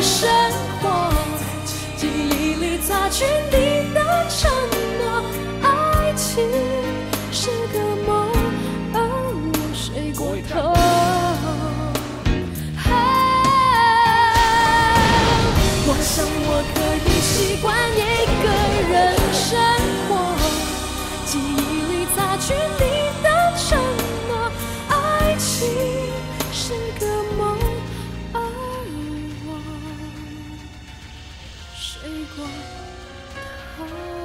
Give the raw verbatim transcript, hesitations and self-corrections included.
生活，记忆里擦去你的承诺。爱情是个梦，而我睡过头。我想我可以习惯一个人生活，记忆里擦去你的承诺。爱情是个梦，而我睡过头。